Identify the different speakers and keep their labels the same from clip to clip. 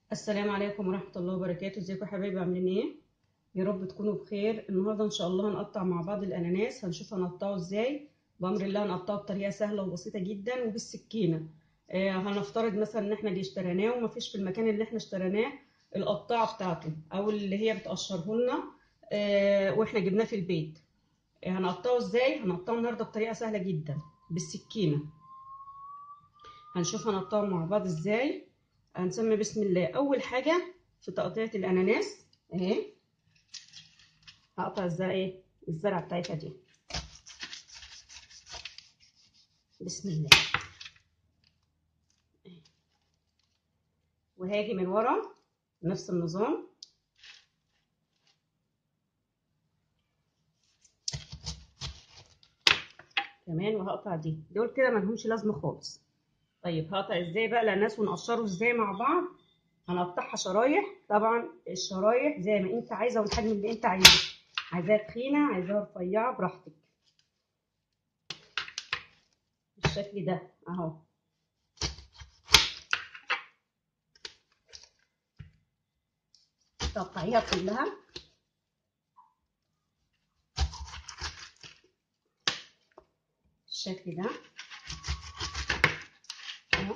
Speaker 1: السلام عليكم ورحمة الله وبركاته. ازيكم يا حبايبي، عاملين ايه؟ يا رب تكونوا بخير. النهارده ان شاء الله هنقطع مع بعض الاناناس. هنشوف هنقطعه ازاي. بامر الله هنقطعه بطريقة سهلة وبسيطة جدا وبالسكينة. هنفترض مثلا ان احنا اللي اشتريناه ومفيش في المكان اللي احنا اشتريناه القطاعة بتاعته او اللي هي بتقشره لنا، واحنا جبناه في البيت. هنقطعه ازاي؟ هنقطعه النهارده بطريقة سهلة جدا بالسكينة. هنشوف هنقطعه مع بعض ازاي. هنسمي بسم الله. اول حاجه في تقطيعه الاناناس اهي، هقطع ازاي الزرعه بتاعتها دي. بسم الله. وهاجي من ورا نفس النظام كمان، وهقطع دول كده ملهمش لازمه خالص. طيب هقطع ازاي بقى الاناناس ونقشره ازاي مع بعض؟ هنقطعها شرايح. طبعا الشرايح زي ما انت عايزه والحجم اللي انت عايزه، عايزاها تخينه عايزاها رفيعه براحتك. بالشكل ده اهو. تقطعيها كلها بالشكل ده اهو،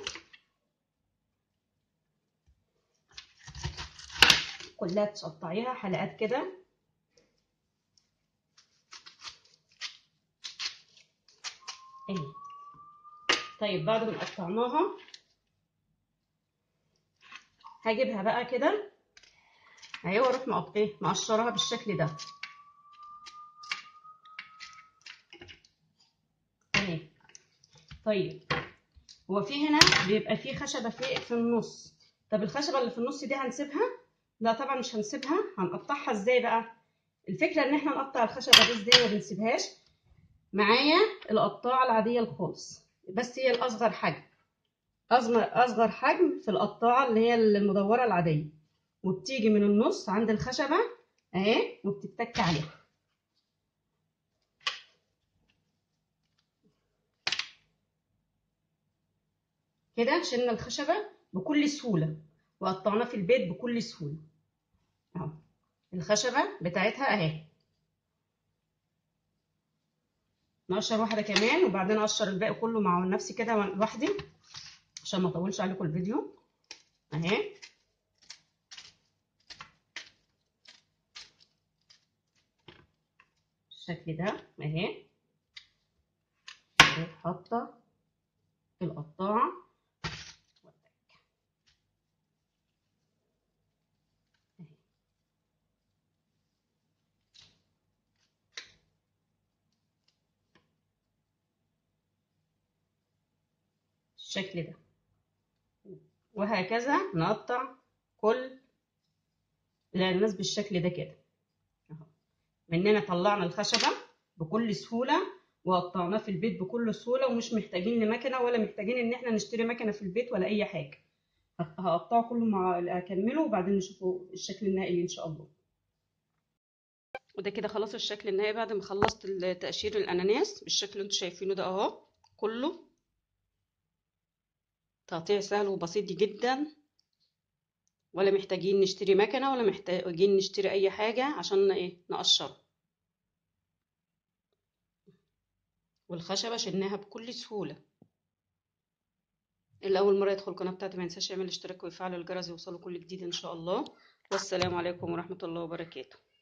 Speaker 1: كلها تقطعيها حلقات كده اهي. طيب بعد ما قطعناها هجيبها بقى كده اهي، واروح مقشراها بالشكل ده اهي. طيب هو في هنا بيبقى في خشبه في النص. طب الخشبه اللي في النص دي هنسيبها؟ لا طبعا مش هنسيبها. هنقطعها ازاي بقى؟ الفكره ان احنا نقطع الخشبه دي ازاي، ما بنسيبهاش. معايا القطاعه العاديه الخالص، بس هي الاصغر حجم، اصغر حجم في القطاعه اللي هي المدوره العاديه، وبتيجي من النص عند الخشبه اهي وبتتك عليها كده. شلنا الخشبه بكل سهوله وقطعناه في البيت بكل سهوله اهو. الخشبه بتاعتها اهي. نقشر واحده كمان وبعدين اقشر الباقي كله مع نفسي كده لوحدي عشان ما اطولش عليكم الفيديو اهي. بالشكل ده اهي. حاطه القطاعه اهي بالشكل ده، وهكذا نقطع كل الاناناس بالشكل ده كده اهو. مننا طلعنا الخشبه بكل سهوله وقطعناه في البيت بكل سهوله، ومش محتاجين لمكنه ولا محتاجين ان احنا نشتري مكنه في البيت ولا اي حاجه. هقطعه كله اكمله وبعدين نشوفه الشكل النهائي ان شاء الله. وده كده خلاص الشكل النهائي بعد ما خلصت تقشير الاناناس بالشكل اللي انتوا شايفينه ده اهو. كله تقطيع سهل وبسيط جدا، ولا محتاجين نشتري مكنه ولا محتاجين نشتري اي حاجه عشان نقشره. والخشبه شلناها بكل سهوله. اللي اول مره يدخل القناه بتاعتي ما ينساش يعمل اشتراك ويفعل الجرس يوصله كل جديد ان شاء الله. والسلام عليكم ورحمه الله وبركاته.